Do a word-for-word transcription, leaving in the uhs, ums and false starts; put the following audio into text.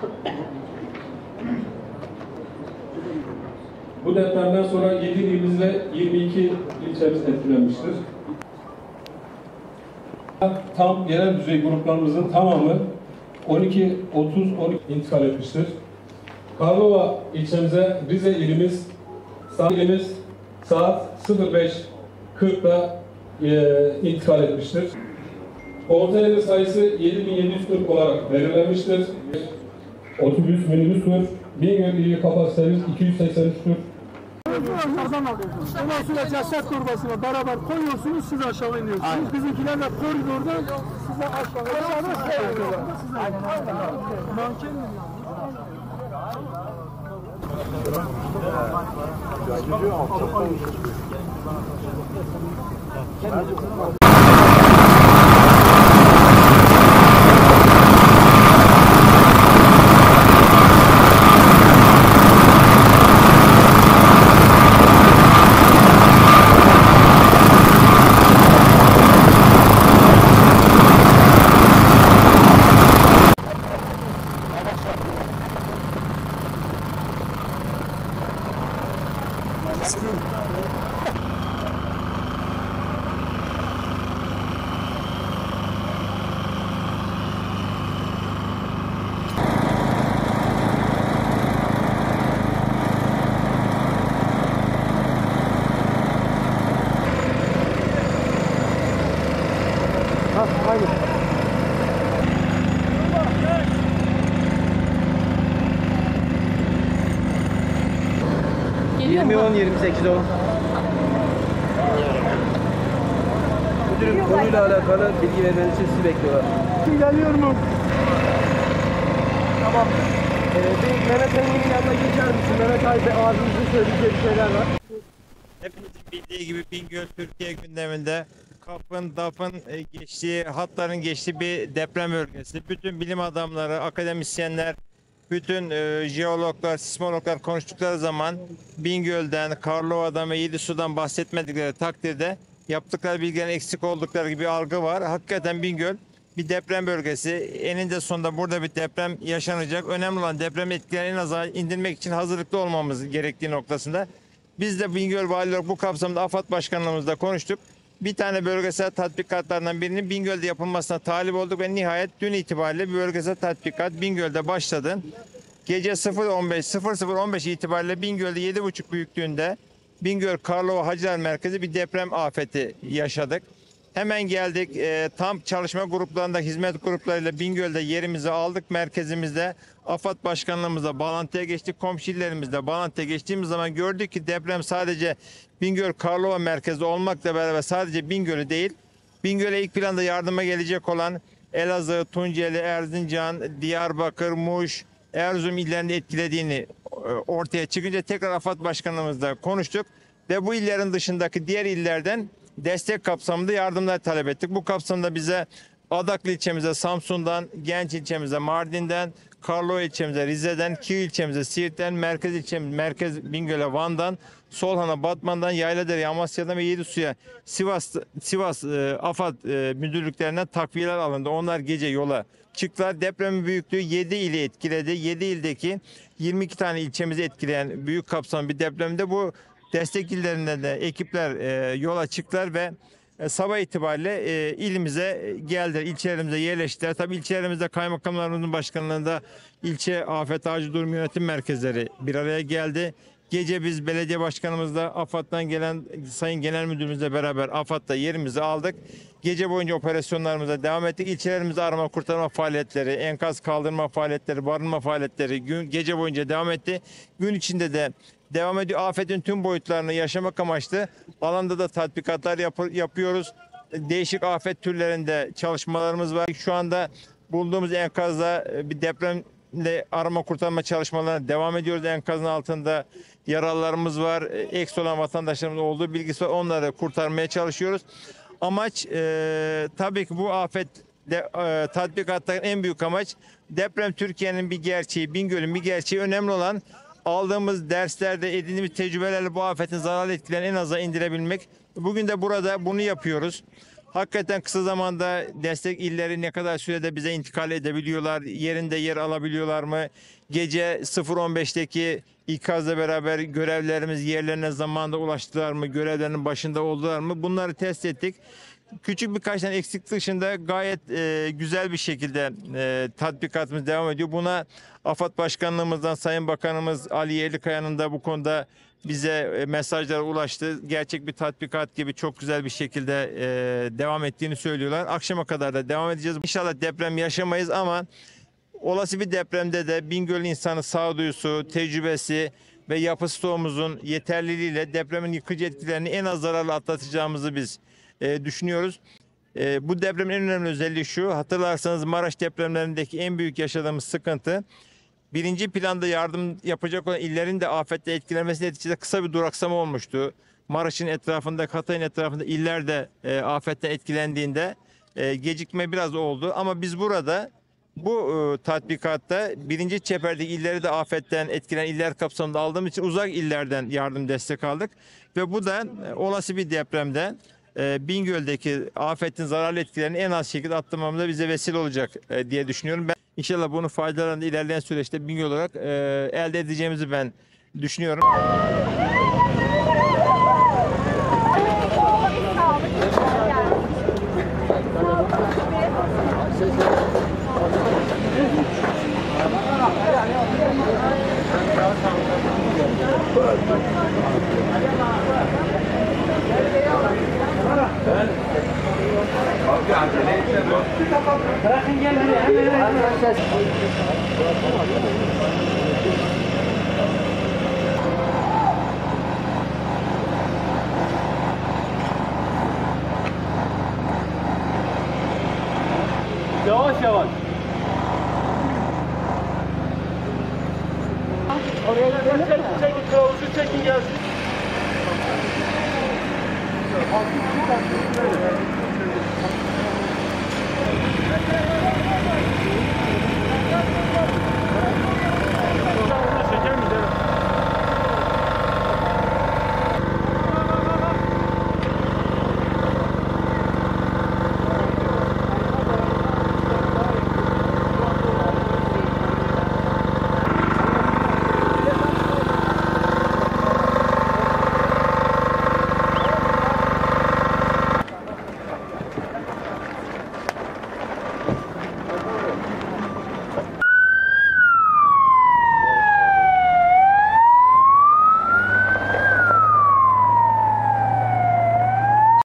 Bu depremden sonra yedi ilimiz ve yirmi iki ilçemiz etkilenmiştir. Tam genel düzey gruplarımızın tamamı on iki otuz on iki intikal etmiştir. Karlova ilçemize Rize ilimiz ilimiz saat sıfır beş kırk'ta e, intikal etmiştir. Konteyner sayısı yedi bin yedi yüz kırk olarak belirlenmiştir. Otobüs, minibüs var. Bingöl ili kapasitemiz iki yüz seksen üç'tür. Ondan sonra ceset torbasına beraber koyuyorsunuz, siz aşağı iniyorsunuz. Aynen. Bizimkiler de koridordan size aşağı iniyorlar. Manken mi? Hayır. yirmi on yirmi sekiz on. Müdürüm, konuyla alakalı bilgi vermeniz için sizi bekliyorlar. Geliyor mu? Tamam. Ee, bir Mehmet Engin'in yanına geçer misin? Mehmet abi ağzınızın söyleyeceği bir şeyler var. Hepinizin bildiği gibi Bingöl Türkiye gündeminde kapın, dapın geçtiği, hatların geçtiği bir deprem bölgesi. Bütün bilim adamları, akademisyenler, bütün e, jeologlar, sismologlar konuştukları zaman Bingöl'den, Karlova'dan ve Yedisu'dan bahsetmedikleri takdirde yaptıkları bilgilerin eksik oldukları gibi bir algı var. Hakikaten Bingöl bir deprem bölgesi. Eninde sonunda burada bir deprem yaşanacak. Önemli olan deprem etkilerini en aza indirmek için hazırlıklı olmamız gerektiği noktasında. Biz de Bingöl Valilik bu kapsamda AFAD Başkanlığımızla konuştuk. Bir tane bölgesel tatbikatlardan birinin Bingöl'de yapılmasına talip olduk ve nihayet dün itibariyle bir bölgesel tatbikat Bingöl'de başladı. Gece sıfır on beş sıfır sıfır on beş itibariyle Bingöl'de yedi buçuk büyüklüğünde Bingöl Karlova Hacılar Merkezi bir deprem afeti yaşadık. Hemen geldik, e, tam çalışma gruplarında hizmet gruplarıyla Bingöl'de yerimizi aldık. Merkezimizde AFAD Başkanlığımızla bağlantıya geçtik. Komşu illerimizle bağlantıya geçtiğimiz zaman gördük ki deprem sadece Bingöl Karlova merkezde olmakla beraber sadece Bingöl'ü değil, Bingöl'e ilk planda yardıma gelecek olan Elazığ, Tunceli, Erzincan, Diyarbakır, Muş, Erzurum illerini etkilediğini ortaya çıkınca tekrar AFAD Başkanlığımızla konuştuk ve bu illerin dışındaki diğer illerden destek kapsamında yardımlar talep ettik. Bu kapsamda bize Adaklı ilçemize Samsun'dan, Genç ilçemize Mardin'den, Karlova ilçemize Rize'den, Kiv ilçemize Siirt'ten, Merkez ilçemize Merkez Bingöl'e Van'dan, Solhan'a Batman'dan, Yayladere'ye Amasya'dan ve Yedisu'ya Sivas Sivas e, AFAD e, müdürlüklerinden takviyeler alındı. Onlar gece yola çıktılar. Depremin büyüklüğü yedi ili etkiledi. yedi ildeki yirmi iki tane ilçemizi etkileyen büyük kapsamlı bir depremde bu destek illerinden de ekipler e, yola çıktılar ve e, sabah itibariyle e, ilimize geldiler, ilçelerimize yerleştiler. Tabii ilçelerimizde kaymakamlarımızın başkanlığında ilçe afet acil durum yönetim merkezleri bir araya geldi. Gece biz belediye başkanımızla AFAD'dan gelen sayın genel müdürümüzle beraber AFAD'da yerimizi aldık. Gece boyunca operasyonlarımıza devam ettik. İlçelerimizde arama kurtarma faaliyetleri, enkaz kaldırma faaliyetleri, barınma faaliyetleri gün, gece boyunca devam etti. Gün içinde de devam ediyor. Afetin tüm boyutlarını yaşamak amaçlı alanda da tatbikatlar yap yapıyoruz. Değişik afet türlerinde çalışmalarımız var. Şu anda bulduğumuz enkazda bir depremle arama kurtarma çalışmalarına devam ediyoruz. Enkazın altında yaralılarımız var. Eks olan vatandaşlarımız olduğu bilgisi var. Onları kurtarmaya çalışıyoruz. Amaç e, tabii ki bu afet de, e, tatbikatların en büyük amaç deprem Türkiye'nin bir gerçeği, Bingöl'ün bir gerçeği. Önemli olan aldığımız derslerde edindiğimiz tecrübelerle bu afetin zararlı etkilerini en aza indirebilmek. Bugün de burada bunu yapıyoruz. Hakikaten kısa zamanda destek illeri ne kadar sürede bize intikal edebiliyorlar? Yerinde yer alabiliyorlar mı? Gece sıfır on beşteki ikazla beraber görevlerimiz yerlerine zamanında ulaştılar mı? Görevlerinin başında oldular mı? Bunları test ettik. Küçük birkaç tane eksiklik dışında gayet e, güzel bir şekilde e, tatbikatımız devam ediyor. Buna AFAD Başkanlığımızdan Sayın Bakanımız Ali Yerlikaya'nın da bu konuda bize e, mesajlar ulaştı. Gerçek bir tatbikat gibi çok güzel bir şekilde e, devam ettiğini söylüyorlar. Akşama kadar da devam edeceğiz. İnşallah deprem yaşamayız ama olası bir depremde de Bingöl insanı sağduyusu, tecrübesi ve yapı stoğumuzun yeterliliğiyle depremin yıkıcı etkilerini en az zararla atlatacağımızı biz e, düşünüyoruz. E, bu depremin en önemli özelliği şu: hatırlarsanız Maraş depremlerindeki en büyük yaşadığımız sıkıntı, birinci planda yardım yapacak olan illerin de afette etkilenmesi neticesinde kısa bir duraksama olmuştu. Maraş'ın etrafında, Hatay'ın etrafında iller de e, afetten etkilendiğinde e, gecikme biraz oldu. Ama biz burada bu e, tatbikatta birinci çeperdeki illeri de afetten etkilenen iller kapsamında aldığımız için uzak illerden yardım destek aldık. Ve bu da e, olası bir depremde e, Bingöl'deki afetin zararlı etkilerini en az şekilde atlamamıza bize vesile olacak e, diye düşünüyorum. Ben inşallah bunun faydalarını ilerleyen süreçte Bingöl olarak e, elde edeceğimizi ben düşünüyorum. Bırakın gel hemen. Yavaş yavaş. Oraya gidelim mi? Çekin kılavuzu, çekin gelsin. Thank you.